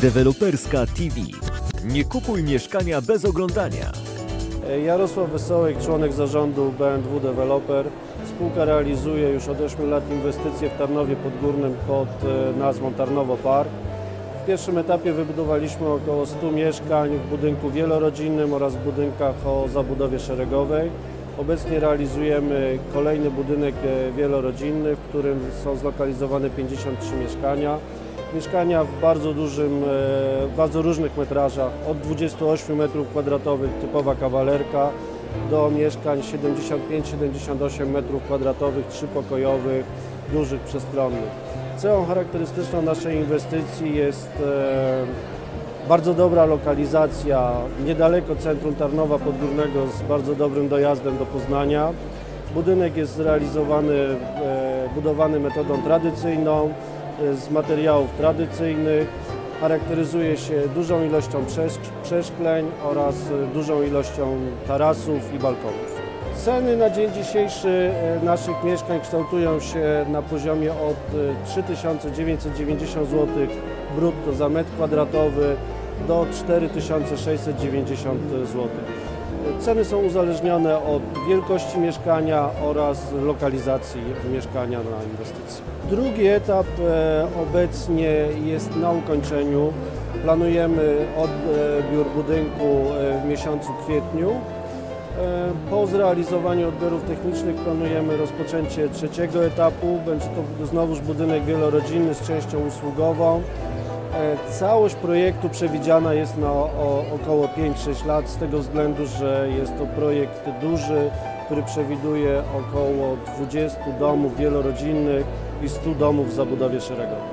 Deweloperska TV. Nie kupuj mieszkania bez oglądania. Jarosław Wesołek, członek zarządu B&W Developer. Spółka realizuje już od 8 lat inwestycje w Tarnowie Podgórnym pod nazwą Tarnowo Park. W pierwszym etapie wybudowaliśmy około 100 mieszkań w budynku wielorodzinnym oraz w budynkach o zabudowie szeregowej. Obecnie realizujemy kolejny budynek wielorodzinny, w którym są zlokalizowane 53 mieszkania. Mieszkania w bardzo różnych metrażach, od 28 m2 typowa kawalerka do mieszkań 75-78 m2, trzypokojowych, dużych, przestronnych. Cechą charakterystyczną naszej inwestycji jest bardzo dobra lokalizacja niedaleko centrum Tarnowa Podgórnego z bardzo dobrym dojazdem do Poznania. Budynek jest budowany metodą tradycyjną, z materiałów tradycyjnych. Charakteryzuje się dużą ilością przeszkleń oraz dużą ilością tarasów i balkonów. Ceny na dzień dzisiejszy naszych mieszkań kształtują się na poziomie od 3990 zł brutto za metr kwadratowy do 4690 zł. Ceny są uzależnione od wielkości mieszkania oraz lokalizacji mieszkania na inwestycji. Drugi etap obecnie jest na ukończeniu. Planujemy odbiór budynku w miesiącu kwietniu. Po zrealizowaniu odbiorów technicznych planujemy rozpoczęcie trzeciego etapu. Będzie to znowuż budynek wielorodzinny z częścią usługową. Całość projektu przewidziana jest na około 5-6 lat z tego względu, że jest to projekt duży, który przewiduje około 20 domów wielorodzinnych i 100 domów w zabudowie szeregowej.